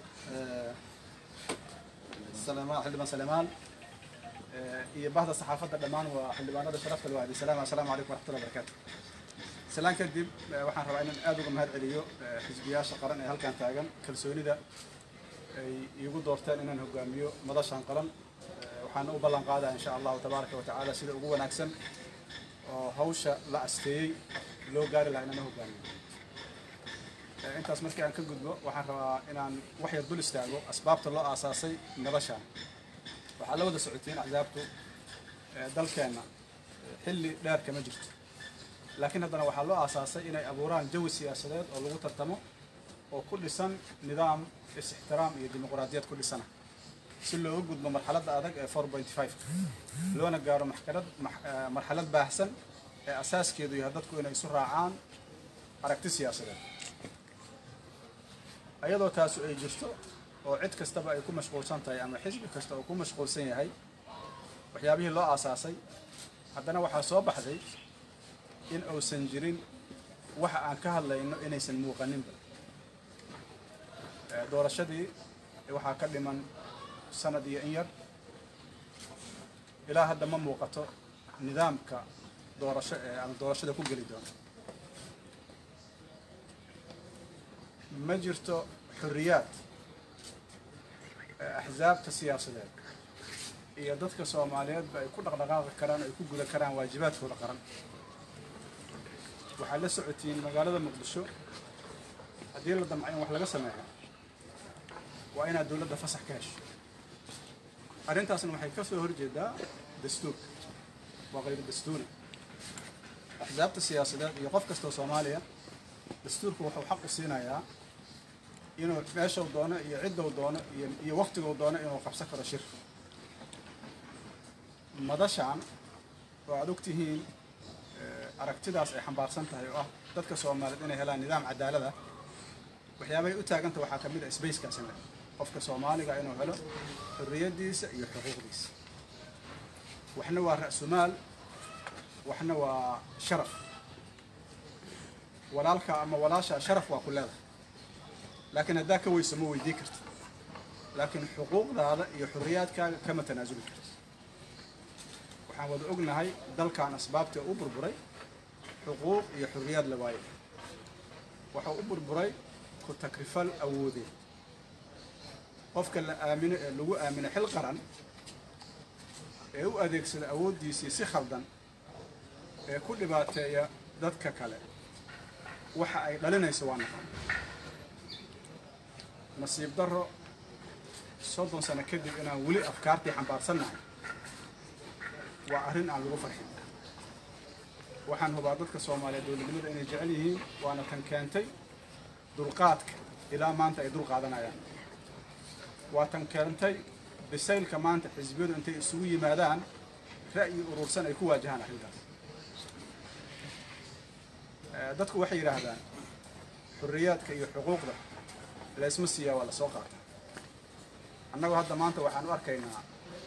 xildhibaan Saleemaan iyo bahda saxaafadda dhammaan waa xildhibaanada sharafta leh. Assalaamu calaykum waraxmatullahi wabarakaatu. Salaan kadib waxaan rabaa inaan aad uga mahad celiyo xisbiyaasha qaran ee halkan taagan kalsoonida ay iigu doorteen inaan hogaamiyo madashan qaran. waxaan u ballan qaadaa insha allahu tabaaraka wa tacaala sida ugu wanaagsan oo hawsha la asteeyey loo gaari lahaa inaan hogaamiyo. intaas markii aan ka gudbo waxaan rabaa inaan wax yar dul istaago asbaabta loo aasaasay madashan. waxaa la wada socotiin axsaabtu dalkeenna xilli dheer kama jirto, laakiin haddana waxaa loo aasaasay inay abuuraan jawi siyaasadeed oo lagu tartamo oo ku dhisan nidaam is-ixtiraam iyo dimuqraadiyad ku dhisana si looga gudbo marxaladda adag ee 4.5 loona gaaro marxalad baahsan ee asaaskeedu yahay dadku inay isu raacaan aragti siyaasadeed. ayadoo taasu ay jirto oo cid kastaba ay ku mashquulsan tahay ama xisbi kasta oo ku mashquulsan yahay waxyaabihii loo aasaasay, haddana waxaa soo baxday in uusan jirin waxa aan ka hadlayno inaysan muuqaninba. doorashadii waxaa ka dhiman sanad iyo in yar, ilaa hadda ma muuqato nidaamka doorasho ee aan doorashada ku geli doono. ma jirto xorriyaad axsaabta siyaasadeed iyo dadka Soomaaliyeedba ay ku dhaqdhaqaaqi karaan ay ku guda karaan waajibaadkooda qaran. waxaa la socotiin magaalada Muqdisho haddii la damco in wax laga sameeyo waa inaad dowladda fasax ka hesho. arrintaasna waxay ka soo horjeedaa dastuurka, waa qayb dastuuri. axsaabta siyaasadeed iyo qof kastoo Soomaaliya dastuurku wuxuu xaq u siinayaa inuu meeshuu doono iyo cidduu doono iyo waqtiguu doono inuu qabsan karo shir. madashan oo aad ogtihiin aragtidaas ay xambaarsan tahay oo ah dadka Soomaaliyeed inay helaan nidaam cadaalad ah. waxyaabahay u taaganta waxaa ka mid ah space-kaas in qofka Soomaaliga inuu helo xorriyadiisa iyo xuquuqdiisa. waxna waa ra'sumaal, waxna waa sharaf. walaalka ama walaasha sharaf waa ku leedahay, laakiin haddaa ka weyso ma weydii karti. laakiin xuquuqdaada iyo xorriyaadkaaga kama tanaasuli karti. waxaan wada ognahay dalkan asbaabta u burburay xuquuq iyo xorriyaad la waayay. waxa u burburay ku takrifal awoodeed. qofka la aamino ee lagu aamino xil qaran ee u adeegsada awooddiisii si khaldan ee ku dhibaateeya dadka kale waxa ay dhalinayso waa naqan. nasiib darro 30 sano kadib inaan weli afkaartii xambaarsannahay waa arrin aan lagu farxin. waxaan hubaa dadka Soomaaliyeed dowladnimada inay jecel yihiin, waana tan keentay dulqaadka ilaa maanta ay dul qaadanayaan. waa tan keentay bisaylka maanta xisbiyadu intay isugu yimaadaan ra'yi urursan ay ku waajahaan arrintaas. dadku waxay yidhaahdaan xorriyaadka iyo xuquuqda la isma siiyaa waa la soo qaataa annagu hadda maanta waxaan u arkaynaa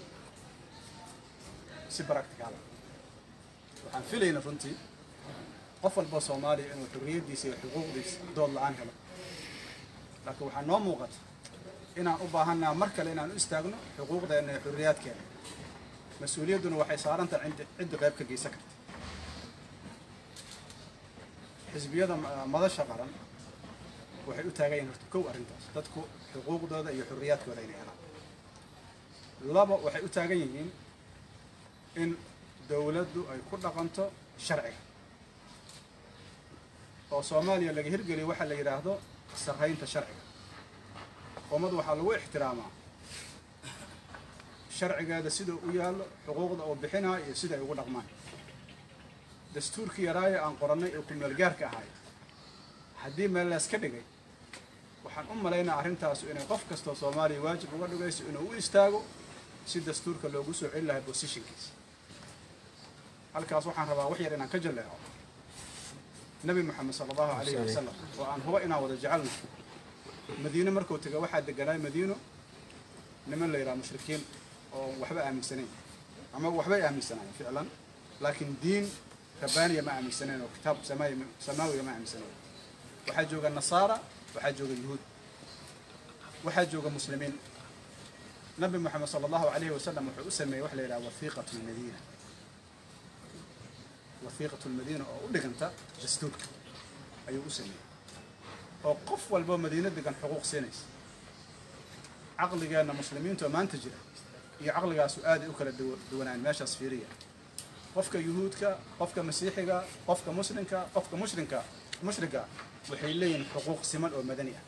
si practical waxaan filaynaa runtii qof walba Soomaaliya inuu xurriyadiisa iyo xuquuqdiisa dood la'aan helo laakiin waxaa noo muuqata inaan u baahanaa mar kale inaan u istaagno xuquuqdeena iyo xurriyaadkeena mas'uuliyadduna waxay saaran tahay cid qayb ka geysan karta xisbiyada madasha qaran waxay u taagan yihiin horta kow arrintaas dadku xuquuqdooda iyo xurriyaadkooda inay helaan laba waxay u taagan yihiin in dawladdu ay ku dhaqanto sharciga oo Soomaaliya laga hirgeliyo waxa la yiraahdo sarreynta sharciga ummadu waxaa lagu ixtiraamaa sharcigeeda sida uu yaalo xuquuqda uu bixinayo iyo sida ay ugu dhaqmaan dastuurkii yaraaya aan qorannay ee ku meel gaarka ahay haddii meel la iska dhigay waxaan u malaynaa arrintaas inay qof kasta Soomaaliya waajib uga dhigayso inuu u istaago si dastuurka loogu soo celin lahaa positionkiisa halkaas waxaan rabaa wax yar inaan ka jaleeco nabi maxamed sallallahu alayhi wasallam oo aan huwa inaan wada jecelno madiina markuu tagay waxaa deganay madiino niman la yiraahdo mushrikiin oo waxba aaminsanayn ama waxba aaminsanayn ficlan laakiin diin rabbaaniya ma aaminsanayn oo kitaab samaawiya ma aaminsanayn waxaa jooga nasaara waxaa jooga yuhuud waxaa jooga muslimiin nabi maxamed sallallahu alayhi wasallam wuxuu u sameeyay wax la yiraahdo wafiiqatu almadiina وثيقة المدينة أو دقنتا دستور أيو أسمي أو قف والبو مدينة دقن حقوق سينيس عقل جانا مسلمين تو ما انتجر هي عقل جا سؤال أكل الدونان ماشى صفيرية قفك يهودك قفك مسيحك قفك مسلمك قفك مشركة وحيلين حقوق سمن أو مدنية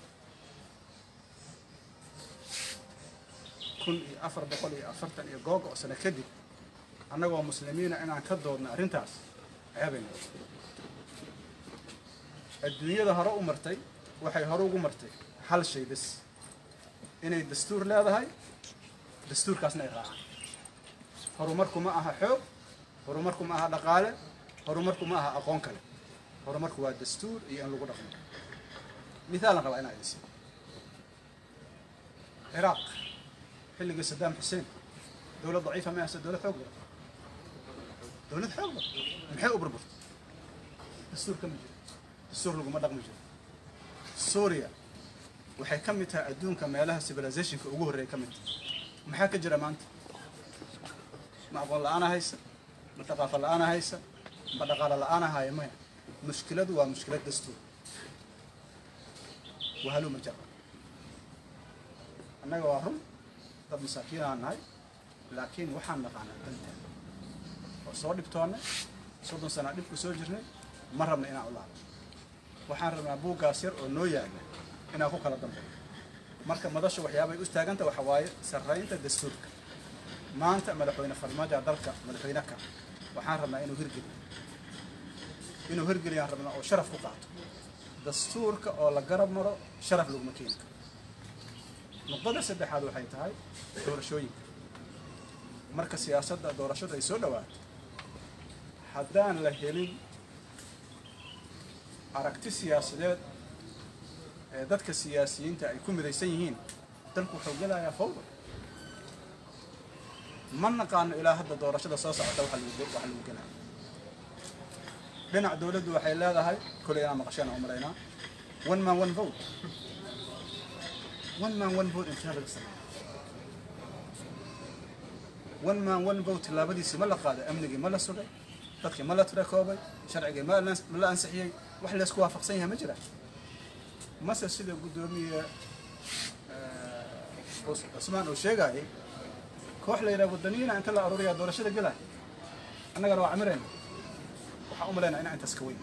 كن أفر بقولي أفرتن يجوج أو سنة كدي أنا ومسلمين أنا كدورنا رنتاس عيبين الدنيا ده هرو مرتي وحي هرو مرتي حل شيء بس إن الدستور لا ده هاي دستور كاسنا يراعى هرو مركم معها حب هرو مركم معها دقالة هرو مركم معها أقوان كله هرو مركم الدستور يعني لو قدرنا مثال قال أنا عايز العراق حلق صدام حسين دولة ضعيفة ما هي دولة حقوق دولة حقوق محيو بربط السور كم جري السور لقوا ما دقم جري سوريا وحي كمتها أدون كما لها سيفيلايزيشن كأوجه رأي كمت محاك جرى ما أنت ما أقول أنا هيسا ما تقافل أنا هيسا ما تقال أنا هاي ما مشكلة دوا مشكلة دستور وهلو مجرد أنا جواهم طب مساكين عن هاي لكن وحنا نقعنا الدنيا وصور دكتورنا صدق سنة دكتور سوجرني مرة من إنا الله وحنا أبوه قاسر ونويا إنا أخوك على الدنيا مركب مدرسة وحيابي أستاجنت وحواي سرّينت الدستور ما أنت ملحوينا فرماجة دلك ملحوينك وحنا إنه هرجل يا ربنا أو شرف قطعته دستورك أو لجرب مرة شرف لو مكينك نقدر سد حاله حيت هاي دور شوي مركز سياسة دور شو يسوي دوات حدان لهيلين عرقت سياسات dadka siyaasiyiinta ay ku midaysan yihiin dalku wuxuu gelayaa fawda ma naqaano ilaa hadda doorashada soo socota waxa lagu gelaa dhinac dawladdu waxay leedahay kulay aan maqashana umaleynaa one man one vote inta laga sameeyo one man one vote labadiisi ma la qaaday amnigi ma la sugay dadkii ma la tirakoobay sharciga ma la ansixiyay wax la isku waafaqsan yahay ma jira مثلا سيدي قدومية عثمان وشيقاي كوح ليلة ودنيين أنت لا أروريا دورة شدة قلها أنا قالوا عمرين وحاوم لنا أنا أنت سكوين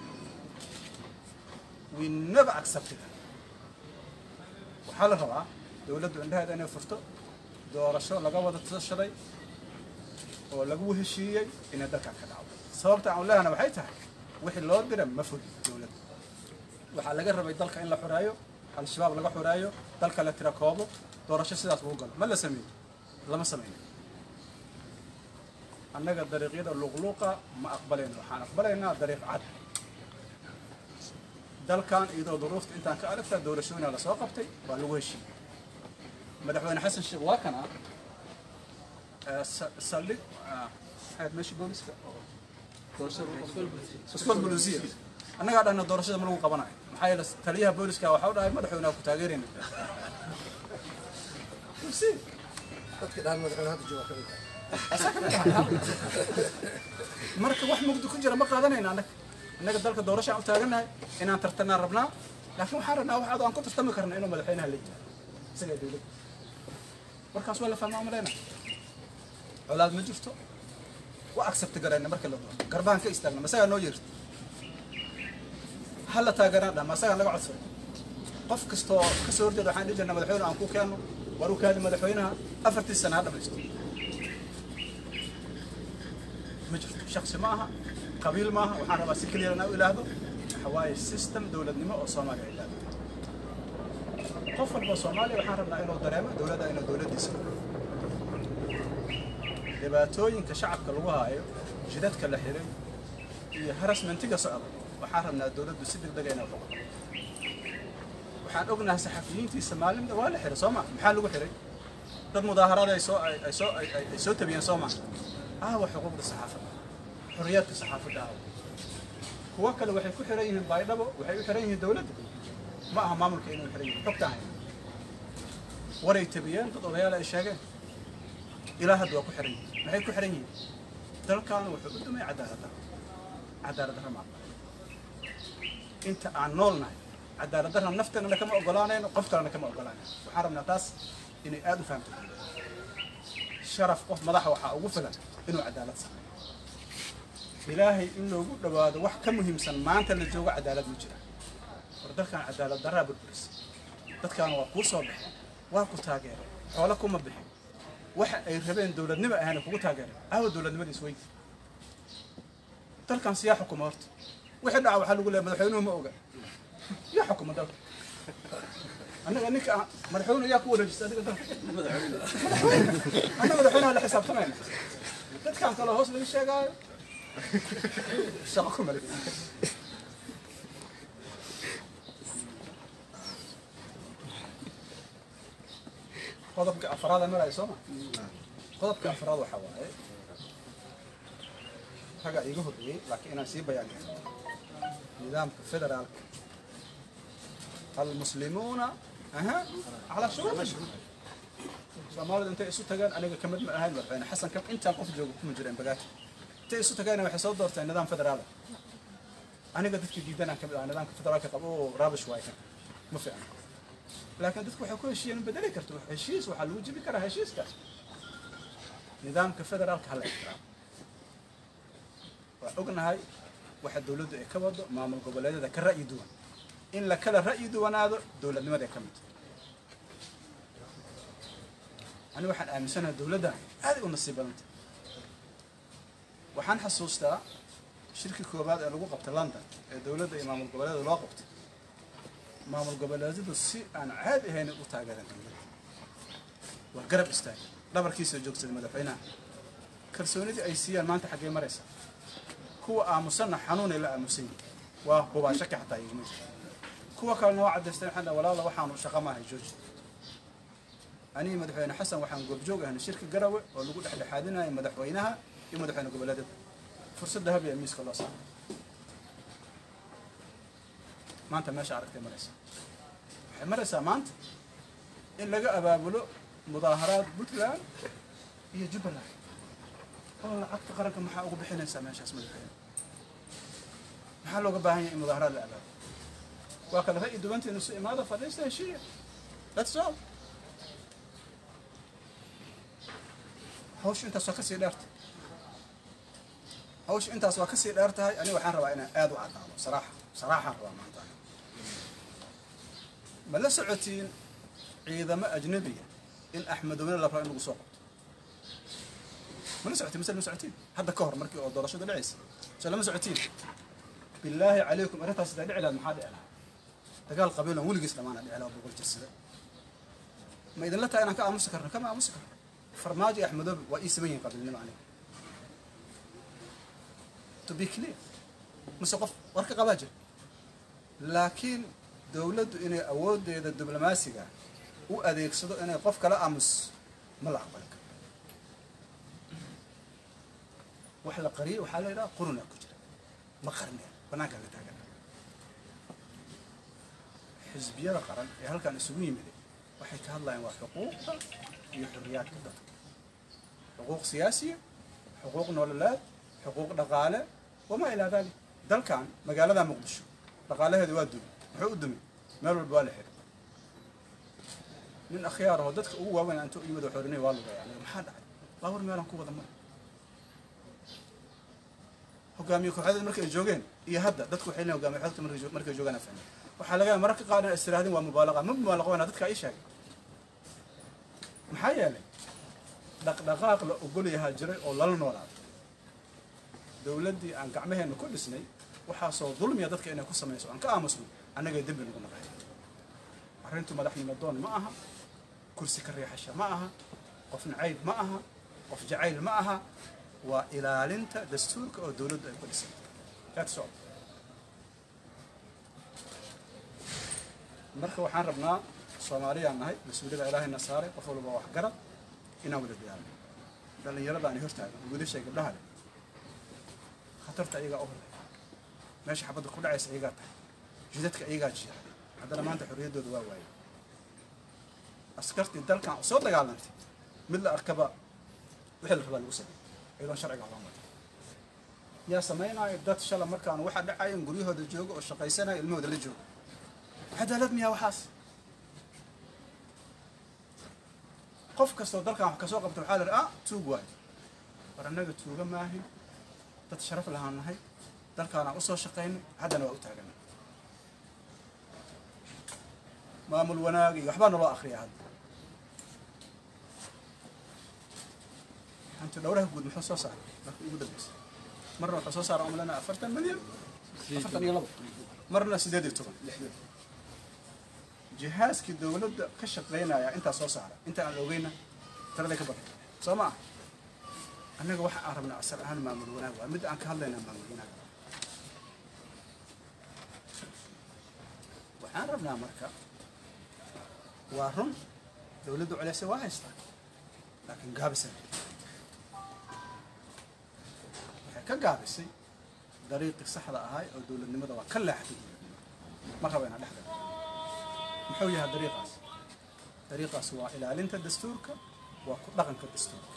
we never accept it وحال الربع دولة عندها هذا أنا فرطة دورة شو لقوا ضد الشري ولقوه الشيء إن هذا كان كلام صوبت عملها أنا وحيتها وحي اللور قرم مفهوم دولة waxaa laga rabay dalka in la xuraayo al-shabaab laga xuraayo dalka la tirakoobo doorasho sidaas ugu gal ma la sameeyo lama sameeyo annaga dariiqyada luqluqa ma aqbalayno waxaan aqbalaynaa dariiq cad dalkan iyadoo duruufta intaan ka aragtaa doorashooyina la soo qabtay waa lagu heshiiyey madaxweyne xasan sheekh waa kana saldhig maxayd meeshii booliska iskool bolusiya annagaa dhahna doorashada ma lagu qabanayo maxaa yeele taliyaha booliska waxaa u dhahay madaxweynaha ku taageerayna dadka dhaan madaxweyne hadda jooga kamid marka wax mugdi ku jira ma qaadanayna annaga dalka doorashaan u taagannahay inaan tartanaan rabnaa laakiin waxaan rabnaa wax aan ku tartami karna inuu madaxweynaha la yimaado isagaa dowladda markaas waa la fahmaa maleyna colaad ma jirto waa accepti garayna marka la doono garbaan ka istaagna masagaa noo yeerto ha la taageeraan dhan masagaa laga codsaday qof kastoo ka soo horjeeda waxaan dhihi jirnaa madaxweyne aan ku keenno war u kaadi madaxweynaha 4 sano ha dhamaysto ma jirto shaksi ma aha qabiil ma aha waxaan rabaa si keliya inaan u ilaahdo waxa waaye system dowladnimo oo Soomaaliya ay leedahay qof walba Soomaaliya waxaan rabnaa inuu dareemo dowladda inuu dowladdiisa dhibaatooyinka shacabka lagu haayo jidadka la xiray iyo harassmentiga socda waxaan rabnaa dowladdu si degdeg ah inay u qabato waxaan ognahay saxafiyiintiisa maalinta waa la xiray Soomaa maxaa lagu xiray dad mudaaharaad ay soo tabiyeen Soomaa xuquuqda saxaafadda xorriyadka saxaafadda kuwa kale waxay ku xiran yihiin baydhabo waxay u xiran yihiin dowladda ma aha maamulka inuu xiran yahay xogta ahayn waray tabiyeen dad odayaal ay sheegeen ilaa hadda waa ku xiran yihiin maxay ku xiran yihiin dalkan wuxuu u dhumay cadaalad darro ma inta aan noolnahay cadaalad darro nafteena kama ogolaanayno qof kalena kama ogolaanayno waxaan rabnaa taas inay aad u fahamto sharaf qof madaxa waxaa ugu filan inuu cadaalad sameeyo ilaahay in loogu dhawaado wax ka muhiimsan maanta la joogo cadaalad ma jira war dalkan cadaalad darraa burburisay dadkan waa kuu soo baxay waa ku taageeray xoolo kuma bixin waxa ay rabeen dowladnimo ahana kugu taageeray aawa dowladnimadiis weyd dalkan siyaa xukuma horta wixii dhaca waxaa lagu leeyahay madaxweynuhu ma oga yaa xukuma dalka annaga ninka madaxweyne yaa ku wareejistay adiga dalka annaga madaxweynaha la xisaabtamayna dadkan kale hoos laga sheegaayo shaqo ku male qodobka afraad aan marayo sooma qodobka afraad waxaa waaye raga iga horreeyey laakiin inaan sii bayaaniyo nidaamka federaalka المسلمون على شروطهم Soomaalidu intay isu tagaan aniga kamid ma ahayn madaxweyne xasan kam intaan qof joogo kuma jireen bagaati intay isu tagaan waxay soo doorteen nidaam federaal aniga dadkii diidan kamid ah nidaamka federaalka qabo oo raabish waay kan ma fiicna laakiin dadku waxay ku heshiiyeen bedeli karto heshiis waxa lagu jibi karaa heshiiskaas nidaamka federaalka hal ixtiraam waa ognahay waxa dawladdu ay ka wado maamul goboleedyada ka ra'yi duwan in la kala ra'yi duwanaado dawladnimada ka mid أنا واحد آمن سنة دولة ده هذه النصيبة أنت وحن حسوستا شركة كوباد اللي وقفت لندن الدولة ده إمام القبلات اللي وقفت إمام القبلات ده السي أنا عادي هنا وتاجر الدولة وقرب استاج لا بركيس الجوكس المدافعين كرسوني دي أي سيا ما أنت حقي مريسا هو آمسنا حنون إلى آمسين وهو باشك حتى يموت هو كان واحد يستمع حنا ولا الله وحنا شقة ما هي جوج أنا مدحوين حسن وحن جوجوج هنا شركة جروة ولقول إحدى حادنا مدحوينها يمدحوين قبلات فرصة ذهبية ميس خلاص ما أنت ماشي عارف مرسى مرسى ما أنت إلا جاء بابلو مظاهرات بطلان هي جبلة والله عقد قرنك محاوق بحين إنسان ماشي اسمه الحين محلو قبائل مظاهرات الأبد وأكل هاي دوانتي نص ماذا فليس شيء that's all هوش أنت سوكسي دارت هوش أنت سوكسي دارت هاي أنا وحنا ربعنا آدو عطانا صراحة ربع ما عطانا بلا سعوتين إذا ما أجنبية إن أحمد من الله فرأينا قصوق من سعوتين مثل مسعوتين هذا كهر مركي أو درشة العيس سلام مسعوتين بالله عليكم أريد أصدق على المحاضر على تقال قبيلهم ولقي سلمان على بقول جسده ما إذا لا تأنا كأمسكر كما أمسكر فرماجي أحمد وإسمين قبل لنا عليه to be clear مسقف ورك قباجة laakiin dowladdu inay awooddeeda diblomaasiga u adeegsado inay qof kala aamus ma la aqbali karo. wax la qariyay waxaa la yidhaha quruna ku jira ma qarneen bannaanka la taagan. xisbiyada qaran ee halkan isugu yimid waxay ka hadlayaan waa xuquuqda iyo xorriyaadka dadka, xuquuq siyaasiya, xuquuq nololeed, xuquuq dhaqaale wamaa ilaa daalik. dalkan magaalada muqdisho dhaqaalaheeda waa dumi, muxuu u dumi? meel walba waa la xiray. nin akhyaar oo dadka ugu waaweyn intuu yimid oo xorinay waa lugaya maxaa dhacay? baabuur meelaan ku wada mara. hogaamiye kooxeed markay joogeen iyo hadda dadku waxay leeyihiin hogaamiye kooxeed markay joogaan afaan waxaa laga yaabaa mararka qaar inay istiraadin waa mubaalaqa ma mubaalaqa dadka ay sheegay. maxaa yeelay dhaqdhaqaaq la ogol yahaa jiray oo lala noolaaday. dowladdii aan gacmaheena ku dhisnay waxaasoo dulmiya dadka inay ku samayso aan ka aamusno annagay dembi nagu naqay. arrintu madaxnimo doon ma aha, kursi ka riixasha ma aha, qof nacayb ma aha, qof jacayl ma aha, waa ilaalinta dastuurka oo dowladdu ay ku dhisay. kaad socod marka waxaan rabnaa soomaaliyaan nahay, mas-uuliyada ilaahayna saaray, qof walba wax garad inaan wada diyaalno. dhallinyarada aan hortaagan wiilasha gabdhaha leh khatarta iyagaa u horey, meesha xabadda ku dhacaysa iyagaa tahay, jidadka iyagaa jiira, haddana maanta xorriyaddooda waa waayay. askartii dalkan soo dagaalantay mid la arkaba wixii la rabaa lagu sameeyey iyadoon sharciga loo marin. yaa samaynayo dad shala markaan waxa dhacaya in guryahooda joogo oo shaqaysanaya ilmahooda la joogo. cadaalad miyaa waxaas? qof kastoo dalkan wax kasoo qabta waxaa la yidhi tuug waayo. war annaga tuuga maahin, dad sharaf lahaan nahay, dalkaanaan usoo shaqaynay, haddana waa u taaganay. maamul wanaag iyo waxbaa naloo akriya hadda. hanti dhowraha guud muxuu soo saaray markii ugu dambeysay? marna wuxuu soo saaray umlana 40 milyan 42 marna 18 jihaaskii dowladda ka shaqaynaya intaa soo saara inta aan ogeyna tirada ka badan soo ma aha. annaga waxa aan rabnaa asal ahaan maamul wanaag waa mid aan ka hadlaynaa maamul wanaag. waxaan rabnaa marka waa run dowladdu culays waa haystaa laakiin gaabisay waxay ka gaabisay dariiqii saxda ahaa oo dowladnimada waa ka leexatay ma raba inaan dhex galo. muxuu yahay dariiqaas? dariiqaas waa ilaalinta dastuurka, waa ku dhaqanka dastuurka.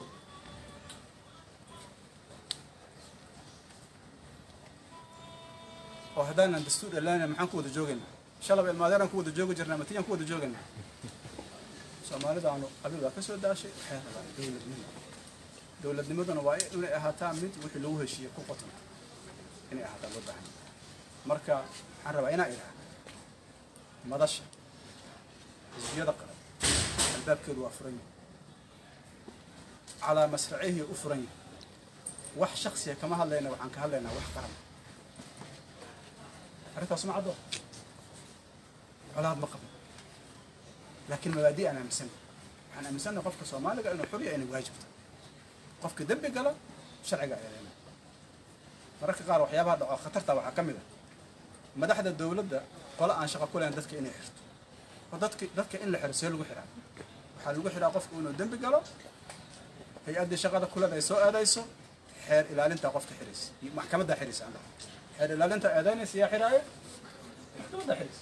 oo haddaanan dastuur ilaalina maxaan ku wada joogaynaa? shalaba ilmaadeeraan ku wada joogi jirnaa, matiyaan ku wada joogaynaa. soomaalidaanu qabiil waa ka soo daashay, waxay rabaan dowladnimo. dowladnimaduna waa inay ahaataa mid wixii lagu heshiiyey ku qotan inay ahaataa loo baahan. marka waxaan rabaa inaan idhaahdo madasha xisbiyada qaran albaabkeedu waa furan yahay, calaa masracihi u furan yahay. wax shaksiya kama hadlayna, waxaan ka hadlaynaa wax qaran. arrintaas ma caddo colaad ma qabno, laakiin mabaadi aan aaminsanay. waxaan aaminsanay qofka soomaaliga inuu xuriya inay waajibto, qofka dembi gala sharciga eedeena. mararka qaar waxyaabaha dhaco khatarta waxaa ka mid ah madaxda dowladda qola aan shaqo ku lahayn dadka inay xirto. oo dadka in la xiro see lagu xiraa? waxaa lagu xiraa qofka inuu dembi galo, hay-addii shaqada kulada ay soo aadayso, xeer ilaalinta qofka xiraysa, maxkamadda xiraysa. xeer ilaalinta eedaynaysa yaa xiraayo? maxkamadda xiraysa.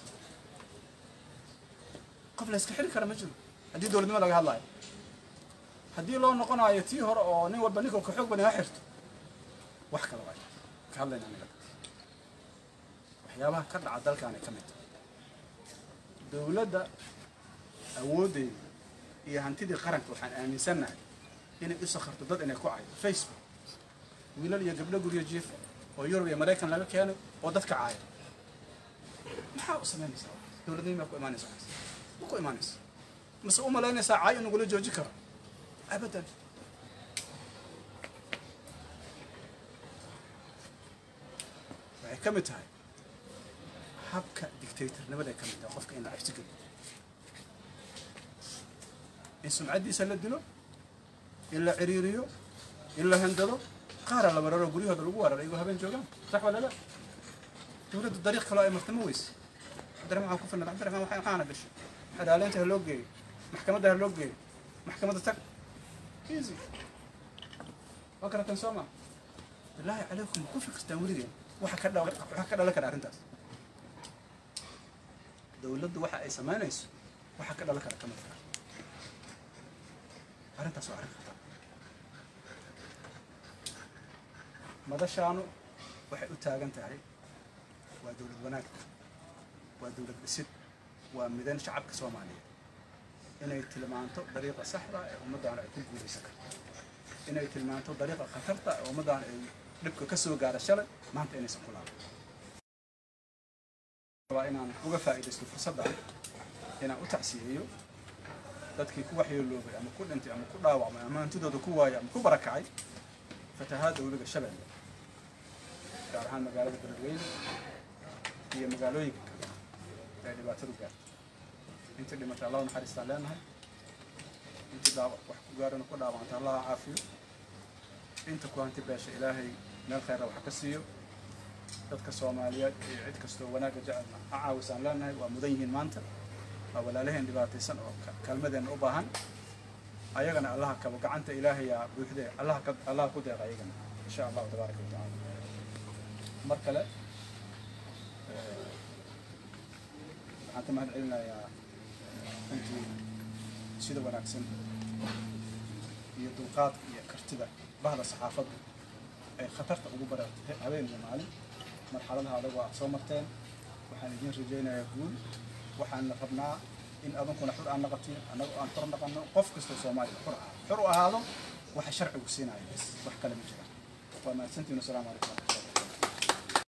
qof la iska xiri kara ma jiro haddii dowladnimo laga hadlaayo. haddii loo noqonayo tii hore oo nin walba ninka ka xoog badan ha xirto, wax kale waay ka hadlayna anaga. waxyaabaha ka dhaca dalkaanay ka mid tahay dowladda awooddeeda iyo hantidii qaranka. waxaan aaminsannahay inay u sakharto dad inay ku caayo Facebook, wiilal iyo gabdho guryo jiifa oo Yurub iyo Maraykan laga keenay oo dadka caaya. maxaa u samaynaysaa? dowladnimo ku imaanaysa ma ku imaanaysa? mase u malaynaysaa caay inagula jooji karo? abadan. waxay ka mid tahay habka dictatornimada ay ka mid tahay qofka in la cabsi geliyo, in sumcaddiisa la dilo, in la ciriiriyo, in la handado. qaara la mararo guryahooda lagu weeraro iyagoo habeen joogaan. sax wala la? دولة الطريق خلاص مرتمويس درم معه كفرنا درم معه حنا قش هذا على أنت هلوجي محكمة ده هلوجي محكمة تك إيزي وكرة تنسمع بالله عليكم كفر استمرين وحكذا لك الأرنتاس دولة واحد أي سمانيس وحكذا لك كمان أرنتاس وعرف ماذا شانو waxay u taagan tahay waa dawlad wanaag waa dawlad dhisid waa midan shacabka Soomaaliyeed inay tilmaanto dariiqa saxda ah ee ummadana ay ku guuleysan karto inay tilmaanto dariiqa khatarta ah ee ummadana ay dhibka ka soo gaara shalay maanta inaysan ku laaban waa inaan uga faa'iideysto fursaddan inaan u tacsiyeeyo dadkii ku waxyeeloobay ama ku dhintay ama ku dhaawacmay ama hantidooda ku waayay ama ku barakacay fatahaadda webiga Shabeelle gaar ahaan magaalada Beledweyne iyo magaalooyinka kale ee dhibaatadu gaartay inta dhimatay Allah naxariista leenahay inta dhaawac wax ku gaarana ku dhaawacanta Allah caafiyo inta ku hanti beesha Ilaahay meel khayr wax ka siiyo dadka Soomaaliyeed iyo cid kastoo wanaaga jecelna caawisan leenahay waa mudan yihiin maanta waa walaalaheen dhibaataysan oo kalmadeena u baahan ayagana Allah ka gacanta Ilaahay yaa buuxday Allah ku deeq ayagana insha Allah tabaaraka wa taala مركلة حتى ما هدعينا يا أنت سيدة وناكسن يدوقات كرتدة بعض الصحافة خطرت أبو برا هبين جمالي مرحلة هذا وصومتين وحنجين رجينا يقول وحن ربنا إن أظنكم حر أن نقطين أن طرنا قلنا قف كست الصومالي حر هذا وحشرع وسينا بس وحكلم جرا وما سنتين السلام عليكم